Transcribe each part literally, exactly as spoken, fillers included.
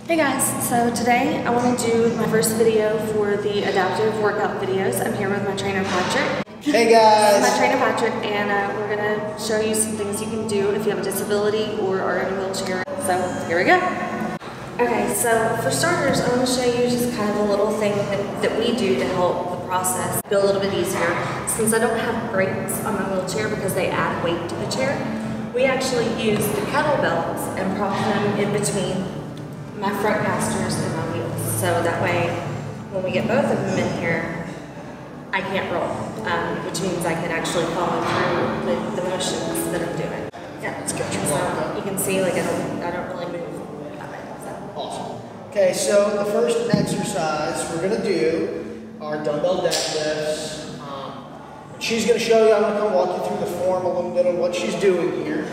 Hey guys, so today I want to do my first video for the adaptive workout videos. I'm here with my trainer Patrick. Hey guys! This is my trainer Patrick, and uh, we're going to show you some things you can do if you have a disability or are in a wheelchair. So here we go. Okay, so for starters, I want to show you just kind of a little thing that, that we do to help the process go a little bit easier. Since I don't have brakes on my wheelchair because they add weight to the chair, we actually use the kettlebells and prop them in between my front casters and my wheels. So that way, when we get both of them in here, I can't roll, um, which means I can actually follow through with the motions that I'm doing. Yeah, let's get you so you can see, like, I don't, I don't really move. Awesome. Okay, so the first exercise we're gonna do are dumbbell deadlifts. Um, she's gonna show you. I'm gonna come walk you through the form a little bit of what she's doing here.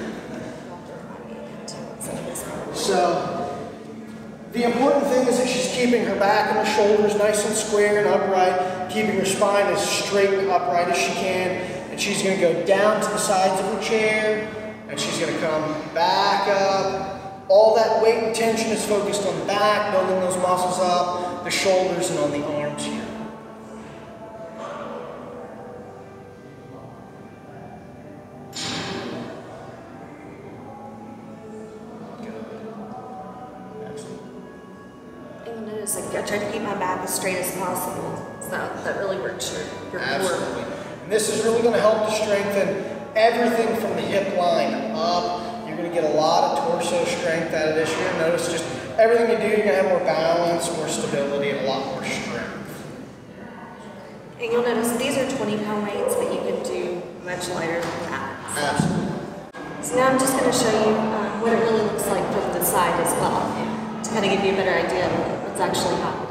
So. The important thing is that she's keeping her back and her shoulders nice and square and upright, keeping her spine as straight and upright as she can, and she's going to go down to the sides of her chair, and she's going to come back up. All that weight and tension is focused on the back, building those muscles up, the shoulders, and on the arms here. You'll notice, like, I try to keep my back as straight as possible, so that really works your, your Absolutely. Core. And this is really going to help to strengthen everything from the hip line up. You're going to get a lot of torso strength out of this. You're going to notice just everything you do, you're going to have more balance, more stability, and a lot more strength. And you'll notice these are twenty pound weights, but you can do much lighter than that. So. Absolutely. So now I'm just going to show you um, what it really looks like from the side as well, to kind of give you a better idea of what's actually happening.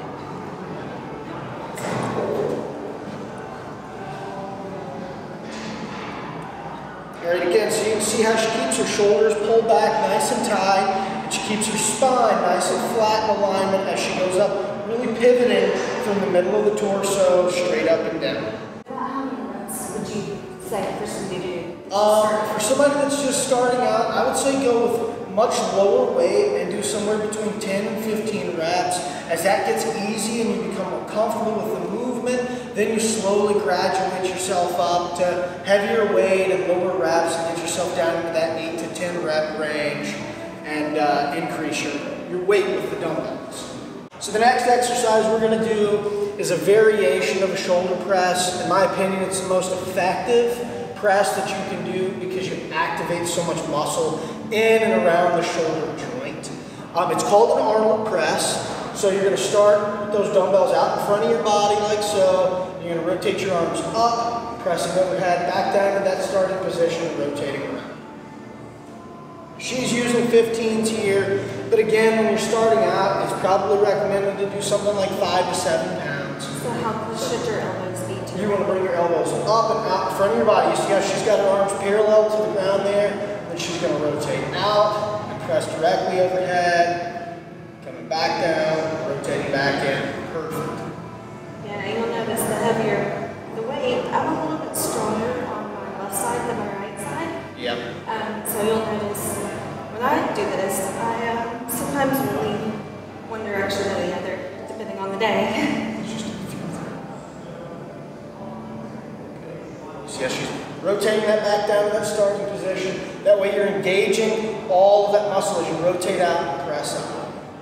All right, again, so you can see how she keeps her shoulders pulled back nice and tight, and she keeps her spine nice and flat in alignment as she goes up, really pivoting from the middle of the torso straight up and down. How many reps would you say for somebody to do? Um, for somebody that's just starting out, I would say go with much lower weight and do somewhere between ten and fifteen reps. As that gets easy and you become more comfortable with the movement, then you slowly graduate yourself up to heavier weight and lower reps and get yourself down into that eight to ten rep range and uh, increase your, your weight with the dumbbells. So the next exercise we're going to do is a variation of a shoulder press. In my opinion, it's the most effective press that you can do because you activate so much muscle in and around the shoulder joint. Um, it's called an Arnold press. So you're going to start with those dumbbells out in front of your body like so. You're going to rotate your arms up, pressing overhead, back down to that starting position and rotating around. She's using fifteens here, but again, when you're starting out, it's probably recommended to do something like five to seven pounds. So how close should your elbows be to? You want to bring your elbows up and out in front of your body. You see how she's got her arms parallel to the ground there? Then she's going to rotate out and press directly overhead, coming back down, rotating back in. Perfect. Yeah, you'll notice the heavier the weight, I'm a little bit stronger on my left side than my right side. Yep. Um, so you'll notice when I do this, I uh, sometimes will lean one direction or the other, depending on the day. See how she's rotating that back down to that starting position. That way you're engaging all of that muscle as you rotate out and press up.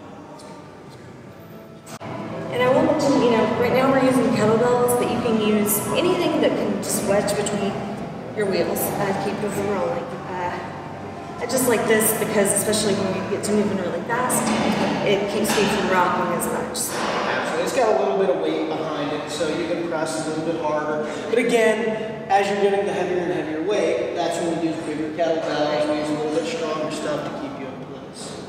And I will mention, you know, right now we're using kettlebells, but you can use anything that can just wedge between your wheels and uh, keep you from rolling. Uh, I just like this because, especially when you get to moving really fast, it keeps me from rocking as much. Absolutely. It's got a little bit of weight behind it, so you can press a little bit harder. But again, as you're getting the heavier and heavier weight, that's when we use bigger kettlebells. We use a little bit stronger stuff to keep you in place.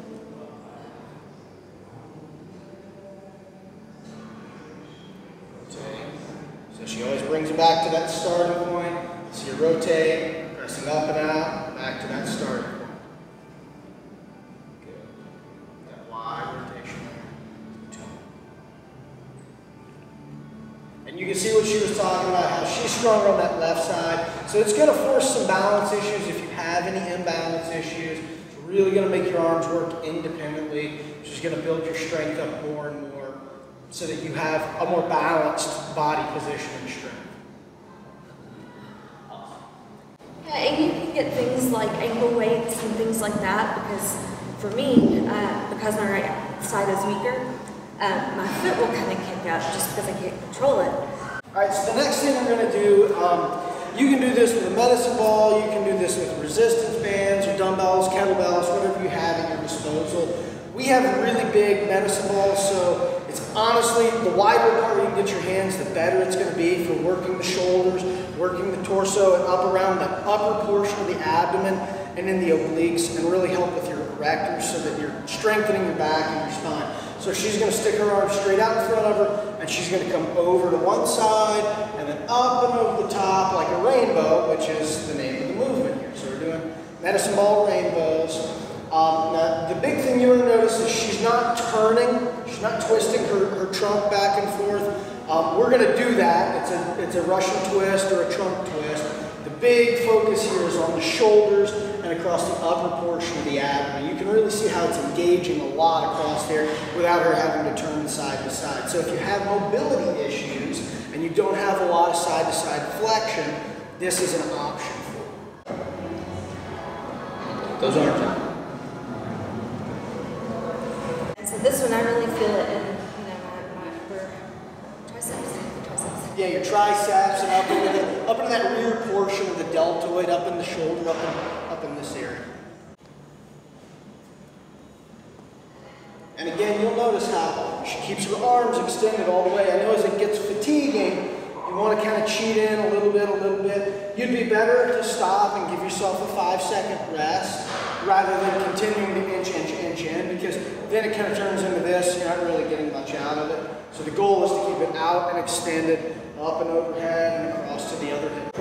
Rotate. So she always brings it back to that starting point. So you rotate, pressing up and out, back to that starting point. Good. That wide rotation. And you can see what she was talking about, how she's stronger on that left side. So it's going to force some balance issues if you have any imbalance issues. really going to make your arms work independently, which is going to build your strength up more and more so that you have a more balanced body position and strength. Yeah, and you can get things like ankle weights and things like that because for me, uh, because my right side is weaker, uh, my foot will kind of kick up just because I can't control it. Alright, so the next thing we're going to do, um, you can do this with a medicine ball, you can do this with resistance bands or dumbbells, kettlebells, whatever you have at your disposal. We have really big medicine balls, so it's honestly, the wider apart you can get your hands, the better it's going to be for working the shoulders, working the torso, and up around the upper portion of the abdomen and in the obliques, and really help with your erectors so that you're strengthening your back and your spine. So she's going to stick her arm straight out in front of her, and she's going to come over to one side, and then up and over the top like a rainbow, which is the name of the movement here. So we're doing medicine ball rainbows. Um, now, the big thing you're going to notice is she's not turning, she's not twisting her, her trunk back and forth. Um, we're going to do that. It's a, it's a Russian twist or a trunk twist. The big focus here is on the shoulders and across the upper portion of the abdomen. You can really see how it's engaging a lot across there without her having to turn side to side. So if you have mobility issues and you don't have a lot of side to side flexion, this is an option for you. Those arms out. So this one, I really feel it in, you know, my, my upper triceps, triceps. Yeah, your triceps and up into, the, up into that rear portion of the deltoid, up in the shoulder, up in, up in this area. And again, you'll notice how she keeps her arms extended all the way. I know as it gets fatiguing, you want to kind of cheat in a little bit, a little bit. You'd be better to stop and give yourself a five second rest rather than continuing to inch, inch, inch in, because then it kind of turns into this. You're not really getting much out of it. So the goal is to keep it out and extended, up and overhead and across to the other hip.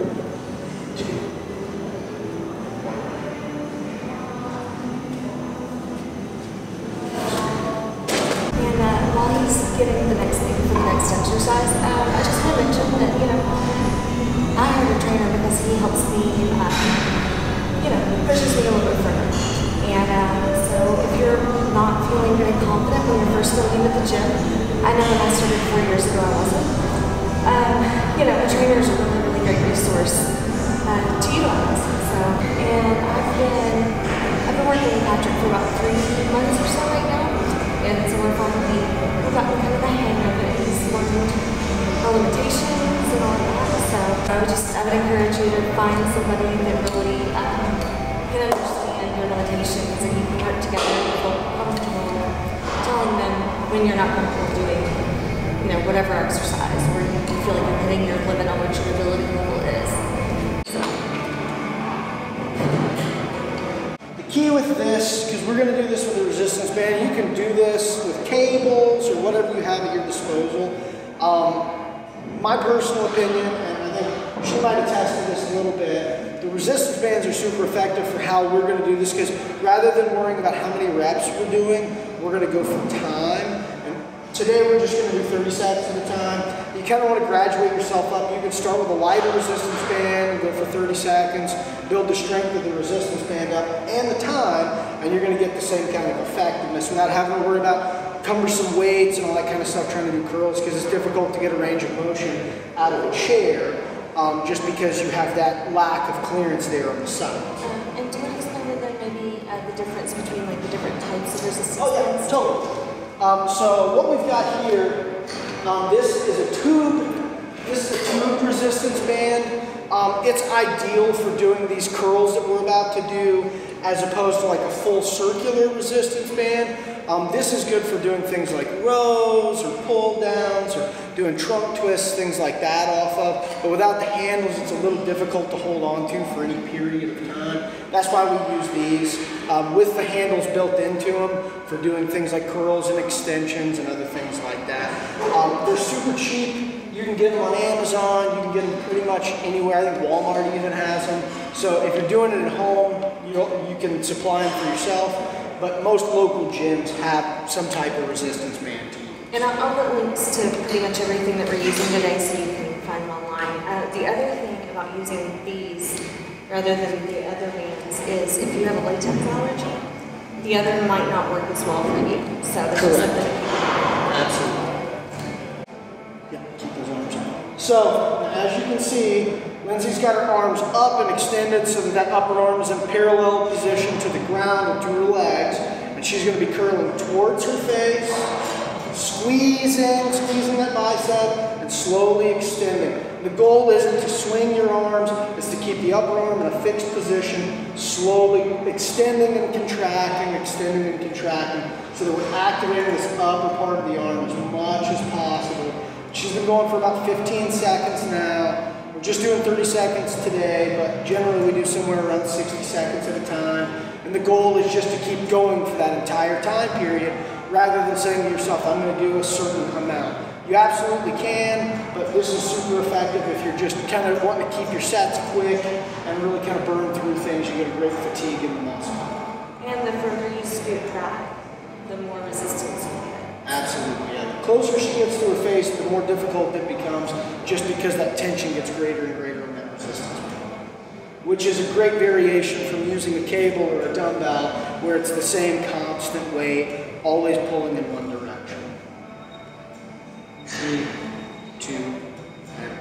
And uh, while he's getting the next thing for the next exercise, um, I just want to mention that, you know, I hired a trainer because he helps me, uh, you know, pushes me a little bit further. And uh, so if you're not feeling very confident when you're first going into the gym, I know when I started four years ago I wasn't. Um, you know, a trainer is a really, really great resource uh, to utilize. So, and I've been, I've been working with Patrick for about three months or so right now. And so we're finally, we've gotten kind of the hang of it. He's learned our limitations and all that. So I would just, I would encourage you to find somebody that really um, can understand your limitations and you can work together and feel comfortable telling them when you're not comfortable doing, you know, whatever exercise, or you feel like you're hitting your limit on what your ability level is. So. The key with this, because we're going to do this with a resistance band, you can do this with cables or whatever you have at your disposal. Um, my personal opinion, and I think she might have tested this a little bit, the resistance bands are super effective for how we're going to do this, because rather than worrying about how many reps we're doing, we're going to go for time. And today we're just going to do thirty seconds at a time. You kind of want to graduate yourself up. You can start with a lighter resistance band and go for thirty seconds, build the strength of the resistance band up and the time, and you're going to get the same kind of effectiveness without having to worry about cumbersome weights and all that kind of stuff trying to do curls, because it's difficult to get a range of motion out of a chair um, just because you have that lack of clearance there on the side. Um, and do you want to explain to them maybe uh, the difference between like the different types of resistance Oh yeah, bands? totally. Um, so what we've got here, um, this is a tube, this is a tube resistance band. Um, it's ideal for doing these curls that we're about to do, as opposed to like a full circular resistance band. Um, this is good for doing things like rows or pull downs or doing trunk twists, things like that off of. But without the handles, it's a little difficult to hold on to for any period of time. That's why we use these um, with the handles built into them for doing things like curls and extensions and other things like that. Um, they're super cheap. You can get them on Amazon, you can get them pretty much anywhere. I think Walmart even has them. So if you're doing it at home, you, you can supply them for yourself. But most local gyms have some type of resistance band to use. And I'll, I'll put links to pretty much everything that we're using today so you can find them online. Uh, the other thing about using these rather than the other bands is if you have a latex allergy, the other might not work as well for you. So that's Correct. just something to keep in mind. Absolutely. Yeah, keep those arms up. So, as you can see, Lindsay's got her arms up and extended so that that upper arm is in parallel position to the ground or to her legs. And she's going to be curling towards her face, squeezing, squeezing that bicep, and slowly extending. The goal isn't to swing your arms, it's to keep the upper arm in a fixed position, slowly extending and contracting, extending and contracting, so that we're activating this upper part of the arm as much as possible. She's been going for about fifteen seconds now. We're just doing thirty seconds today, but generally we do somewhere around sixty seconds at a time. And the goal is just to keep going for that entire time period, rather than saying to yourself, I'm going to do a certain amount. You absolutely can, but this is super effective if you're just kind of wanting to keep your sets quick and really kind of burn through things. You get a great fatigue in the muscle. And the further you scoot back, the more resistance you get. Absolutely, yeah. The closer she gets to her face, the more difficult it becomes, just because that tension gets greater and greater in that resistance. Which is a great variation from using a cable or a dumbbell, where it's the same constant weight, always pulling in one direction. Three, two, and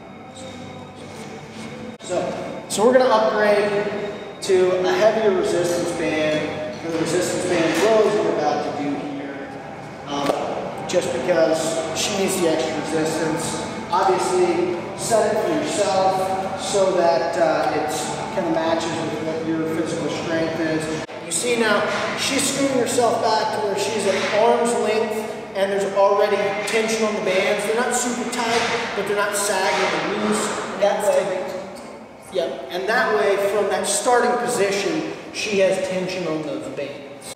so, so we're going to upgrade to a heavier resistance band for the resistance band rows we're about to do here. Um, just because she needs the extra resistance. Obviously, set it for yourself so that uh, it kind of matches with what your physical strength is. You see now, she's screwing herself back to where she's at arm's length, and there's already tension on the bands. They're not super tight, but they're not sagging and loose. That way, yeah, and that way, from that starting position, she has tension on those bands.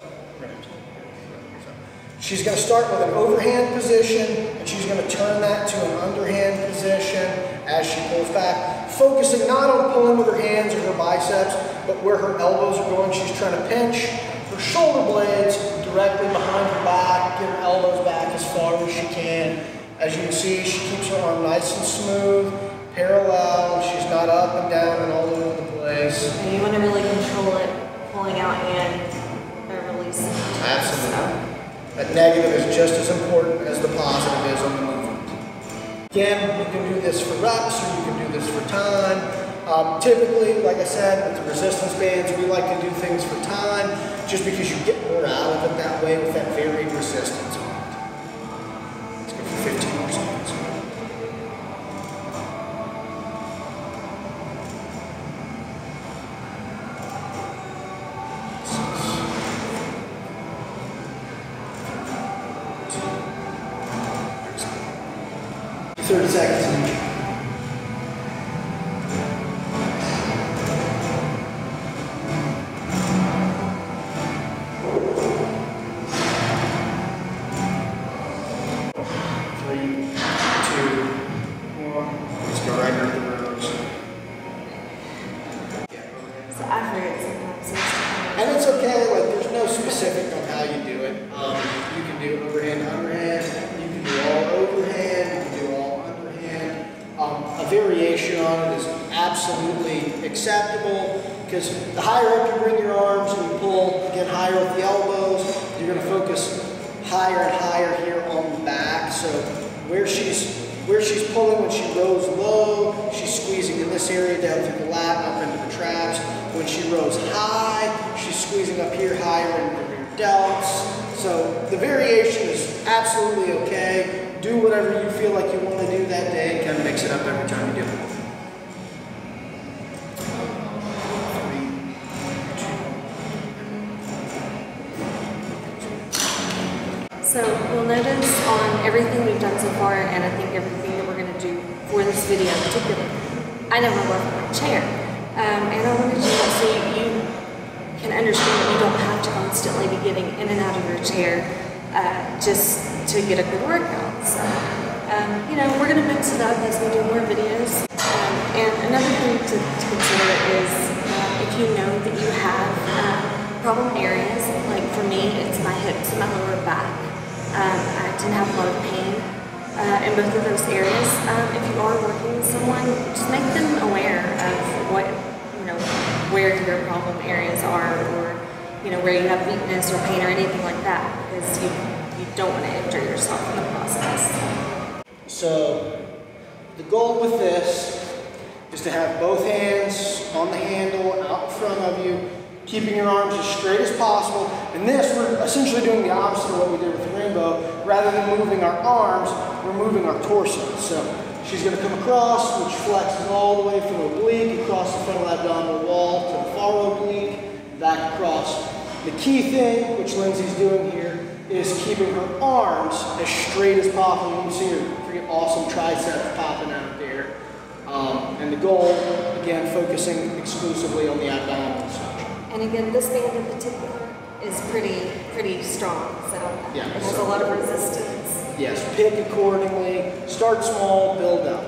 She's going to start with an overhand position, and she's going to turn that to an underhand position as she pulls back, focusing not on pulling with her hands or her biceps, but where her elbows are going. She's trying to pinch her shoulder blades directly behind her back, get her elbows back as far as she can. As you can see, she keeps her arm nice and smooth, parallel. She's not up and down and all over the place. And you want to really control it, pulling out and uh, releasing. Absolutely. That negative is just as important as the positive is on the movement. Again, you can do this for reps or you can do this for time. Um, typically, like I said, with the resistance bands, we like to do things for time just because you get more out of it that way with that varied resistance on it. Let's go for fifteen more seconds. thirty seconds each. Three, two, one. Let's go right under the rows. So I forget sometimes. And it's okay, like there's no specific on how you do it. Um, you can do overhand, underhand, you can do all overhand, you can do all underhand. Um, a variation on it is absolutely acceptable because the higher up you bring your arms and you pull, get higher with the elbows, you're going to focus higher and higher here on the back. So where she's where she's pulling when she rows low, she's squeezing in this area down through the lat, up into the traps. When she rows high, she's squeezing up here higher into the rear delts. So the variation is absolutely okay. Do whatever you feel like you want to do that day and kind of mix it up every time you do it. So you'll notice on everything we've done so far, and I think everything that we're going to do for this video in particular, I never left my chair. Um, and I wanted to do that so you can understand that you don't have to constantly be getting in and out of your chair uh, just to get a good workout. So, um, you know, we're going to mix it up as we do more videos. Um, and another thing to, to consider is uh, if you know that you have uh, problem areas, like for me, it's my hips and my lower back. Um, I tend to have a lot of pain uh, in both of those areas. Um, if you are working with someone, just make them aware of what, you know, where your problem areas are, or you know, where you have weakness or pain or anything like that, because you, you don't want to injure yourself in the process. So the goal with this is to have both hands on the handle out in front of you, keeping your arms as straight as possible. And this, we're essentially doing the opposite of what we did with the rainbow. Rather than moving our arms, we're moving our torso. So she's going to come across, which flexes all the way from oblique, across the frontal abdominal wall to the far oblique, back across. The key thing, which Lindsay's doing here, is keeping her arms as straight as possible. You can see her pretty awesome triceps popping out there. Um, and the goal, again, focusing exclusively on the abdominal section. And again, this band in particular is pretty, pretty strong, so yeah, it has so a lot of resistance. Yes, pick accordingly, start small, build up.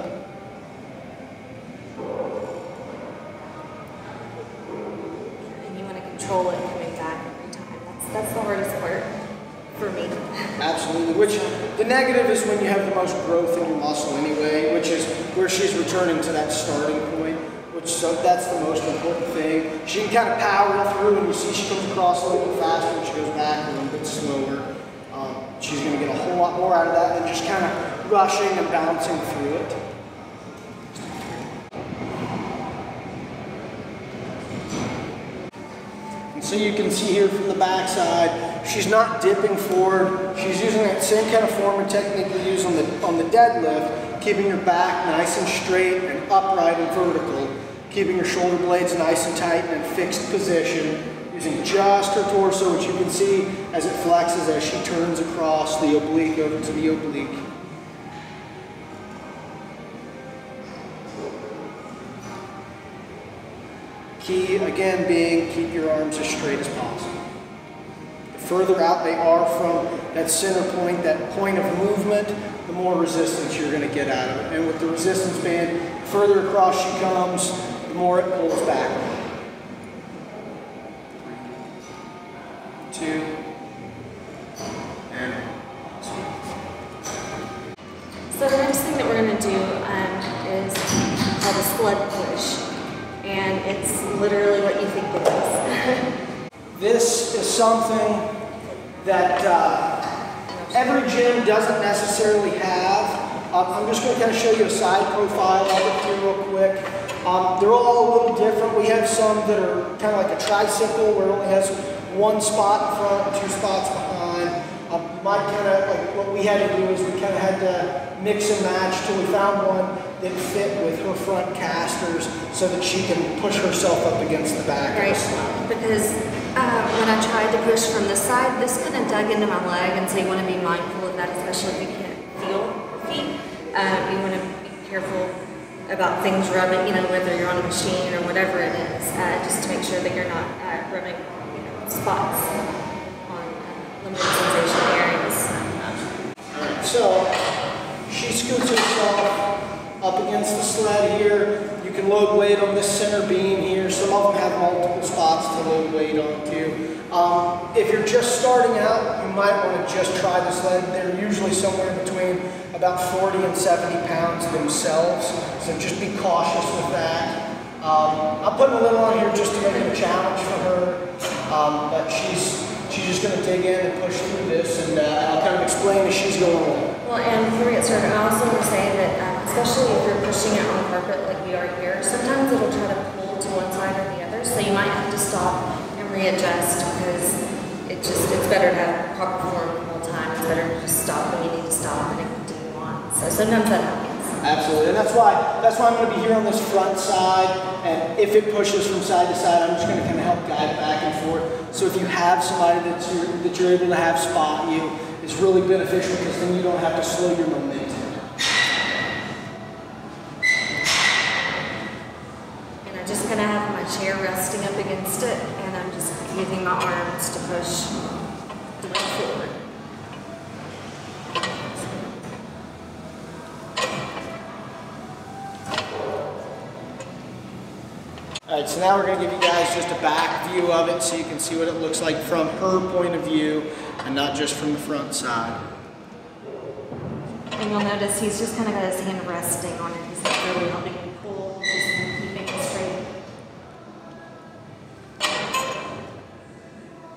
And you want to control it coming back every time. That's, that's the hardest part for me. Absolutely, which the negative is when you have the most growth in your muscle anyway, which is where she's returning to that starting point, which so that's the most important thing. She can kind of power it through, and you see she comes across a little bit faster and she goes back a little bit slower. Um, she's going to get a whole lot more out of that than just kind of rushing and bouncing through it. And so you can see here from the back side, she's not dipping forward. She's using that same kind of form and technique we use on the, on the deadlift, keeping your back nice and straight and upright and vertical, keeping your shoulder blades nice and tight and in fixed position, using just her torso, which you can see as it flexes as she turns across the oblique over to the oblique. Key, again, being keep your arms as straight as possible. The further out they are from that center point, that point of movement, the more resistance you're going to get out of it. And with the resistance band, the further across she comes, the more it pulls back. Three, two, and so the next thing that we're going to do um, is called a sled push. And it's literally what you think it is. This is something that uh, every gym doesn't necessarily have. Um, I'm just going to kind of show you a side profile of it here real quick. Um, they're all a little different. We have some that are kind of like a tricycle where it only has one spot in front and two spots behind. Um, you might kind of, like what we had to do is we kind of had to mix and match till we found one that fit with her front casters so that she can push herself up against the back. Right, because uh, when I tried to push from the side, this kind of dug into my leg, and so you want to be mindful of that, especially if you can't feel your feet. Um, you want to be careful about things rubbing, you know, whether you're on a machine or whatever it is, uh, just to make sure that you're not uh, rubbing, you know, spots on uh, limited sensation areas. Alright, so she scoots herself up against the sled here. You can load weight on this center beam here. Some of them have multiple spots to load weight onto. Um, if you're just starting out, you might want to just try the sled. They're usually somewhere between about forty and seventy pounds themselves, so just be cautious with that. Um, I'm putting a little on here just to make it a challenge for her, um, but she's she's just going to dig in and push through this, and uh, I'll kind of explain as she's going along. Well, and before we get started, I also want to say that, um, especially if you're pushing it on carpet like we are here, sometimes it'll try to pull to one side or the other, so you might have to stop and readjust, because it just, it's better to have proper form the whole time. It's better to just stop when you need to stop and then continue on. So sometimes that happens. Absolutely, and that's why that's why I'm going to be here on this front side, and if it pushes from side to side, I'm just going to kind of help guide it back and forth. So if you have somebody that you're, that you're able to have spot you, it's really beneficial, because then you don't have to slow your momentum. And I just kind of have my chair resting up against it, and I'm just using my arms to push the weight forward. Alright, so now we're going to give you guys just a back view of it so you can see what it looks like from her point of view and not just from the front side. And you'll notice he's just kind of got his hand resting on it. He's not really helping me pull, just kind of keeping it straight.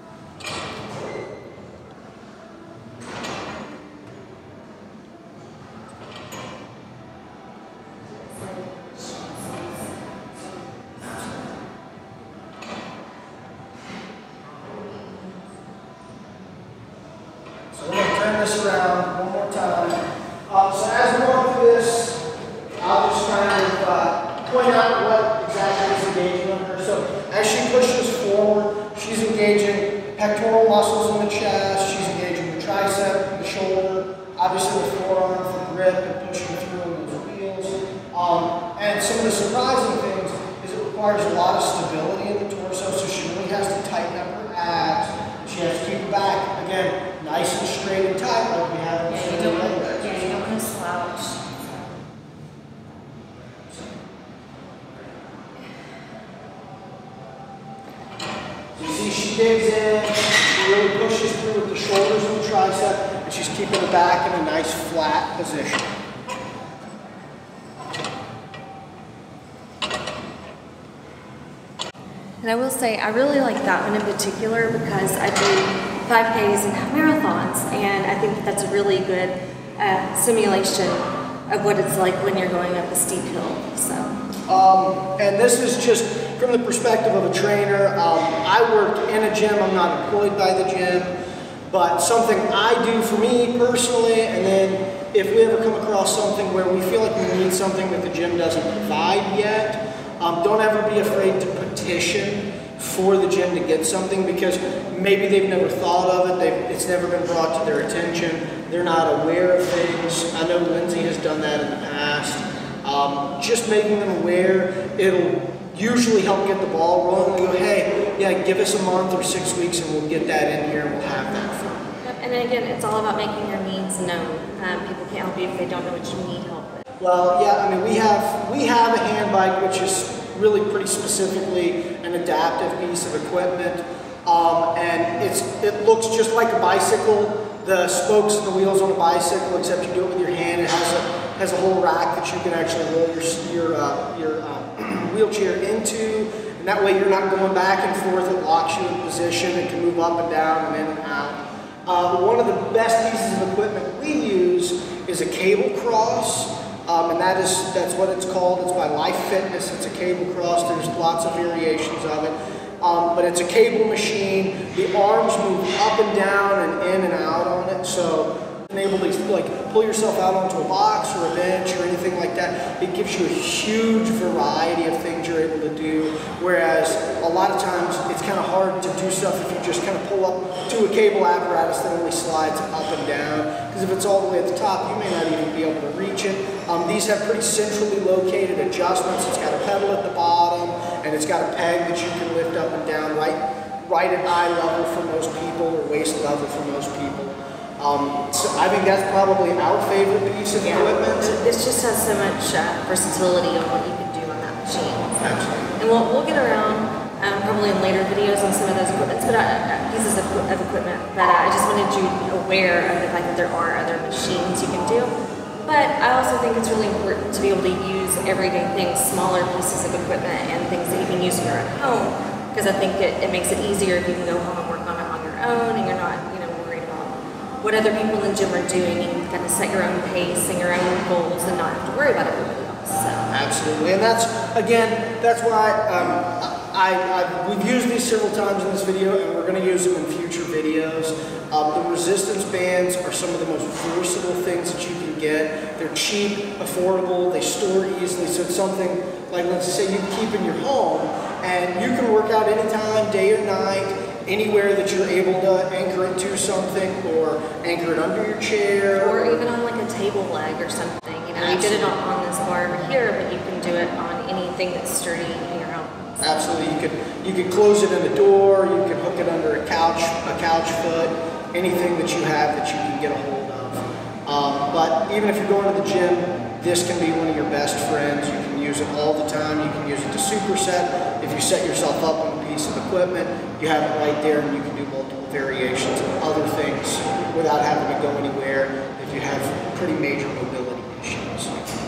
pectoral muscles in the chest. She's engaging the tricep, the shoulder, obviously the forearm for grip and pushing through on those wheels. Um, and some of the surprising things is it requires a lot of stability in the torso, so she really has to tighten up her abs. She has to keep her back, again, nice and straight and tight like we have in yeah, some you don't, of the other yeah, you don't want to slouch. You see she digs in, she really pushes through with the shoulders and the tricep, and she's keeping her back in a nice flat position. And I will say, I really like that one in particular because I do five Ks and marathons, and I think that that's a really good uh, simulation of what it's like when you're going up a steep hill. So, um, and this is just from the perspective of a trainer. Um, I work in a gym. I'm not employed by the gym, but something I do for me personally. And then if we ever come across something where we feel like we need something that the gym doesn't provide yet, Um, don't ever be afraid to petition for the gym to get something, because maybe they've never thought of it, they've, it's never been brought to their attention, they're not aware of things. I know Lindsay has done that in the past. Um, just making them aware, it'll usually help get the ball rolling. They go, hey, yeah, give us a month or six weeks and we'll get that in here and we'll have that for you. yep, and then again, it's all about making your needs known. Um, people can't help you if they don't know what you need help with. Well, yeah, I mean, we have we have a hand bike, which is really pretty specifically an adaptive piece of equipment, um, and it's it looks just like a bicycle. The spokes and the wheels on a bicycle, except you do it with your hand. It has a has a whole rack that you can actually roll your your uh, your uh, wheelchair into, and that way you're not going back and forth. It locks you in position. It can move up and down and in and out. Uh, one of the best pieces of equipment we use is a cable cross. Um, and that is, that's what it's called. It's by Life Fitness. It's a cable cross. There's lots of variations of it. Um, but it's a cable machine. The arms move up and down and in and out on it. So you're able to like pull yourself out onto a box or a bench or anything like that. It gives you a huge variety of things you're able to do. Whereas a lot of times it's kind of hard to do stuff if you just kind of pull up to a cable apparatus that only slides up and down. Because if it's all the way at the top, you may not even be able to reach it. Um, these have pretty centrally located adjustments. It's got a pedal at the bottom, and it's got a peg that you can lift up and down right, right at eye level for most people, or waist level for most people. Um, so I think that's probably our favorite piece of yeah. equipment. It just has so much uh, versatility on what you can do on that machine. Absolutely. And we'll, we'll get around um, probably in later videos on some of those equipments, but uh, pieces of, of equipment. But uh, I just wanted you aware of the fact that there are other machines you can do. But I also think it's really important to be able to use everyday things, smaller pieces of equipment and things that you can use in your own home, because I think it, it makes it easier if you can go home and work on it on your own and you're not, you know, worried about what other people in the gym are doing, and you can kind of set your own pace and your own goals and not have to worry about everybody else. So. Absolutely, and that's, again, that's why um, I, I, we've used these several times in this video, and we're going to use them in future videos. Um, the resistance bands are some of the most versatile things that you can get. They're cheap, affordable, they store easily, so it's something like, let's say, you can keep in your home, and you can work out anytime, day or night, anywhere that you're able to anchor it to something, or anchor it under your chair. Or even on like a table leg or something. You know, Absolutely. You did it on, on this bar over here, but you can do it on anything that's sturdy in your home. So. Absolutely, you could you could close it in the door, you could hook it under a couch, a couch foot, anything that you have that you can get a hold of. Um, but even if you're going to the gym, this can be one of your best friends. You can use it all the time. You can use it to superset. If you set yourself up on a piece of equipment, you have it right there, and you can do multiple variations of other things without having to go anywhere if you have pretty major mobility issues.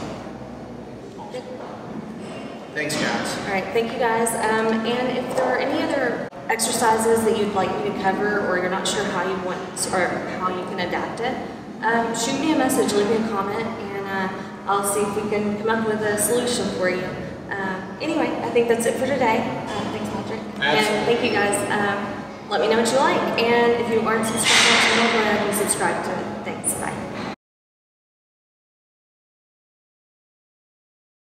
Thanks, guys. All right, thank you guys. Um, and if there are any other exercises that you'd like me to cover, or you're not sure how you want, or how you can adapt it, um, shoot me a message, leave me a comment, and uh, I'll see if we can come up with a solution for you. Um, anyway, I think that's it for today. Uh, thanks, Patrick. Absolutely. And thank you guys. Um, let me know what you like, and if you aren't subscribed to my channel, go ahead and subscribe to it. Thanks. Bye.